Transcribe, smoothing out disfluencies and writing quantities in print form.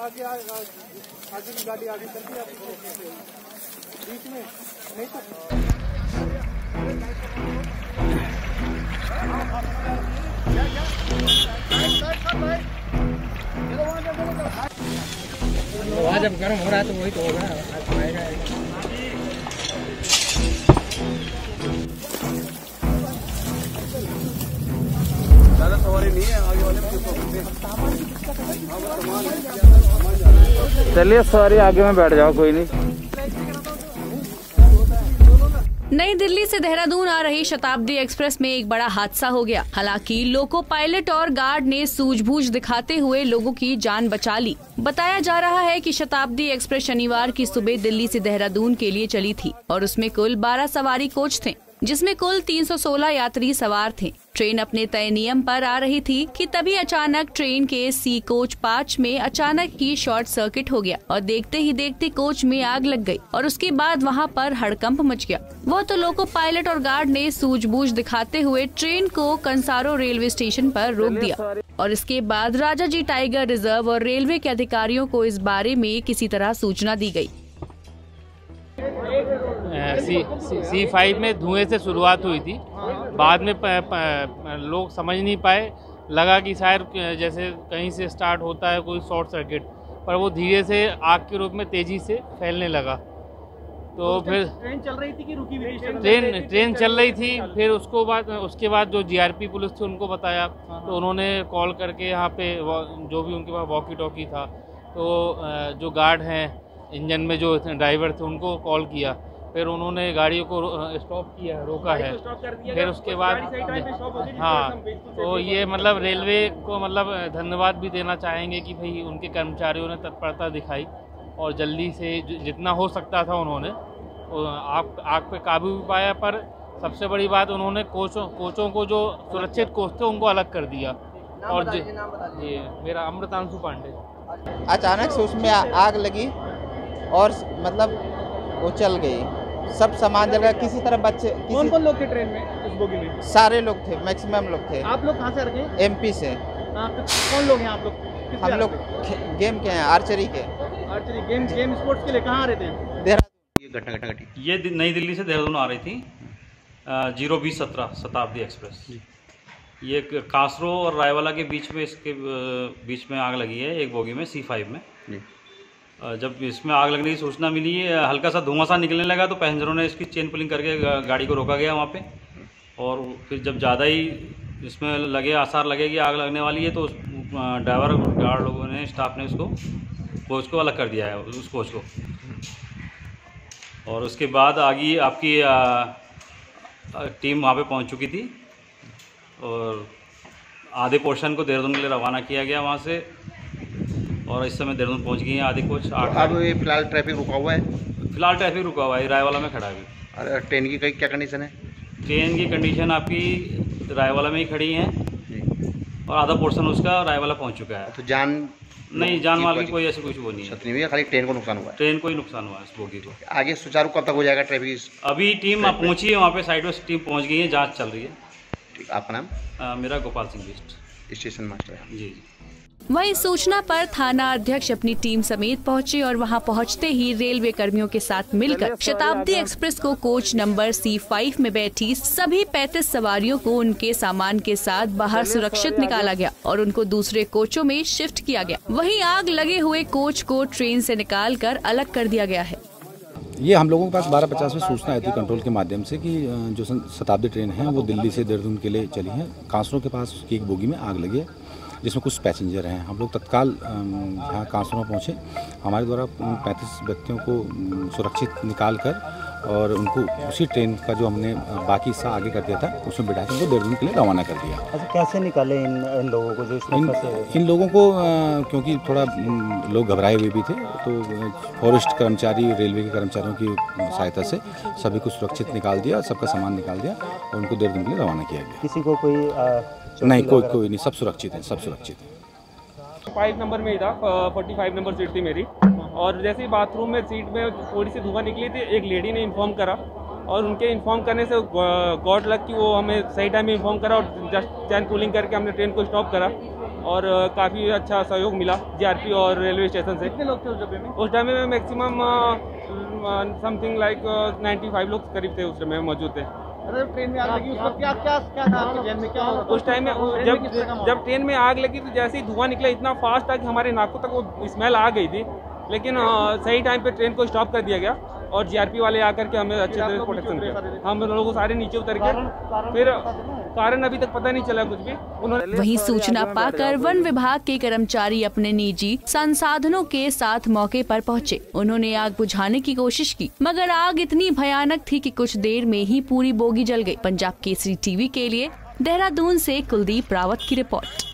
आगे की गाड़ी आगे चलती है बीच में नहीं तो जब गर्म हो रहा है तो वही तो होगा। ज्यादा सवारी नहीं है आगे वाले। चलिए सवारी आगे में बैठ जाओ, कोई नहीं। नई दिल्ली से देहरादून आ रही शताब्दी एक्सप्रेस में एक बड़ा हादसा हो गया। हालांकि लोको पायलट और गार्ड ने सूझबूझ दिखाते हुए लोगों की जान बचा ली। बताया जा रहा है कि शताब्दी एक्सप्रेस शनिवार की सुबह दिल्ली से देहरादून के लिए चली थी और उसमें कुल 12 सवारी कोच थे, जिसमें कुल 316 यात्री सवार थे। ट्रेन अपने तय नियम पर आ रही थी कि तभी अचानक ट्रेन के सी कोच 5 में अचानक ही शॉर्ट सर्किट हो गया और देखते ही देखते कोच में आग लग गई और उसके बाद वहां पर हड़कंप मच गया। वो तो लोको पायलट और गार्ड ने सूझबूझ दिखाते हुए ट्रेन को कंसारो रेलवे स्टेशन पर रोक दिया और इसके बाद राजाजी टाइगर रिजर्व और रेलवे के अधिकारियों को इस बारे में किसी तरह सूचना दी गई। C5 में धुएं से शुरुआत हुई थी, बाद में लोग समझ नहीं पाए, लगा कि शायद जैसे कहीं से स्टार्ट होता है कोई शॉर्ट सर्किट, पर वो धीरे से आग के रूप में तेज़ी से फैलने लगा। तो फिर ट्रेन चल रही थी कि रुकी हुई? ट्रेन चल रही थी। फिर उसके बाद जो जीआरपी पुलिस थी उनको बताया, तो उन्होंने कॉल करके यहाँ पे जो भी उनके पास वॉकी टॉकी था, तो जो गार्ड हैं इंजन में जो ड्राइवर थे उनको कॉल किया। फिर उन्होंने गाड़ियों को स्टॉप किया, रोका है। फिर उसके बाद हाँ, तो ये मतलब रेलवे को मतलब धन्यवाद भी देना चाहेंगे कि भाई उनके कर्मचारियों ने तत्परता दिखाई और जल्दी से जितना हो सकता था उन्होंने आग पे काबू भी पाया। पर सबसे बड़ी बात, उन्होंने कोचों को जो सुरक्षित कोच थे उनको अलग कर दिया। और ये मेरा अमृतांशु पांडे। अचानक से उसमें आग लगी और मतलब वो चल गई, सब सामान जल गया। किसी तरह बच्चे कौन लोग थे ट्रेन में, उस बोगी में? सारे लोग थे, मैक्सिमम लोग थे। आप लोग कहाँ से रखे? MP से। कौन लोग हैं आप लोग? हम लोग गेम के हैं, आर्चरी के। आर्चरी गेम स्पोर्ट्स के लिए कहाँ आ रहे थे? देहरादून। ये घटना घटी ये नई दिल्ली से देहरादून आ रही थी 02017 शताब्दी एक्सप्रेस। ये कासरो और रायवाला के बीच में, इसके बीच में आग लगी है एक बोगी में, C5 में। जब इसमें आग लगने की सूचना मिली, हल्का सा धुआं सा निकलने लगा, तो पैसेंजरों ने इसकी चेन पुलिंग करके गाड़ी को रोका गया वहाँ पे। और फिर जब ज़्यादा ही इसमें लगे आसार लगे कि आग लगने वाली है, तो ड्राइवर और गार्ड लोगों ने, स्टाफ ने उसको कोच को अलग कर दिया है, उस कोच को। और उसके बाद आगे आपकी टीम वहाँ पे पहुँच चुकी थी और आधे पोर्शन को देहरादून के लिए रवाना किया गया वहाँ से। और इस समय देहरादून पहुंच गई हैं आधे कोच। अब फिलहाल ट्रैफिक रुका हुआ है? फिलहाल ट्रैफिक रुका हुआ है, रायवाला में खड़ा है अभी। और ट्रेन की क्या कंडीशन है? ट्रेन की कंडीशन आपकी रायवाला में ही खड़ी है और आधा पोर्शन उसका रायवाला पहुंच चुका है। तो जान माल की कोई ऐसी कुछ वो नहीं है, खाली ट्रेन को नुकसान हुआ है। ट्रेन को ही नुकसान हुआ है इस बोगी को। आगे सुचारू कब तक हो जाएगा ट्रैफिक? अभी टीम पहुंची है वहाँ पे, साइड में टीम पहुँच गई है, जाँच चल रही है। आपका नाम? मेरा गोपाल सिंह बिष्ट, स्टेशन मास्टर। जी। वहीं सूचना पर थाना अध्यक्ष अपनी टीम समेत पहुंचे और वहां पहुंचते ही रेलवे कर्मियों के साथ मिलकर शताब्दी एक्सप्रेस को कोच नंबर C5 में बैठी सभी 35 सवारियों को उनके सामान के साथ बाहर सुरक्षित निकाला गया और उनको दूसरे कोचों में शिफ्ट किया गया। वहीं आग लगे हुए कोच को ट्रेन से निकालकर अलग कर दिया गया है। ये हम लोगों के पास 12:50 में सूचना आई थी कंट्रोल के माध्यम से कि जो शताब्दी ट्रेन है वो दिल्ली से देहरादून के लिए चली है। कांसरों के पास उसकी एक बोगी में आग लगी है जिसमें कुछ पैसेंजर हैं। हम लोग तत्काल यहाँ कांसरों पहुँचे। हमारे द्वारा 35 व्यक्तियों को सुरक्षित निकाल कर और उनको उसी ट्रेन का जो हमने बाकी हिस्सा आगे कर दिया था उसमें बिठा के उनको देहरादून के लिए रवाना कर दिया। अच्छा, कैसे निकाले इन लोगों को जो इसमें फंसे? इन लोगों को क्योंकि थोड़ा लोग घबराए हुए भी थे, तो फॉरेस्ट कर्मचारी, रेलवे के कर्मचारियों की सहायता से सभी को सुरक्षित निकाल दिया, सबका सामान निकाल दिया और उनको देहरादून के लिए रवाना किया गया। किसी को कोई नहीं, कोई नहीं, सब सुरक्षित हैं, सब सुरक्षित हैं। 5 नंबर में ही था, 45 नंबर सीट थी मेरी। और जैसे ही बाथरूम में सीट में थोड़ी सी धुआं निकली थी, एक लेडी ने इन्फॉर्म करा और उनके इन्फॉर्म करने से गॉड लक कि वो हमें सही टाइम में इन्फॉर्म करा और जस्ट चैन कूलिंग करके हमने ट्रेन को स्टॉप करा। और काफ़ी अच्छा सहयोग मिला जीआरपी और रेलवे स्टेशन से। कितने लोग थे उस डब्बे में? उस डब्बे में मैक्सिमम समथिंग लाइक 95 लोग करीब थे उस डब्बे में मौजूद थे। ट्रेन में आग लगी उस वक्त क्या क्या क्या था आपके जहन में, क्या हो रहा था उस टाइम में? जब ट्रेन में आग लगी तो जैसे ही धुआं निकला इतना फास्ट था कि हमारे नाकों तक वो स्मेल आ गई थी, लेकिन सही टाइम पे ट्रेन को स्टॉप कर दिया गया और जीआरपी वाले आकर के हमें अच्छे तरह प्रोटेक्शन किया। हम लोगों को सारे नीचे उतर के, फिर कारण अभी तक पता नहीं चला कुछ भी। उन्होंने वहीं सूचना पाकर वन विभाग के कर्मचारी अपने निजी संसाधनों के साथ मौके पर पहुंचे। उन्होंने आग बुझाने की कोशिश की, मगर आग इतनी भयानक थी कि कुछ देर में ही पूरी बोगी जल गई। पंजाब केसरी टीवी के लिए देहरादून से कुलदीप रावत की रिपोर्ट।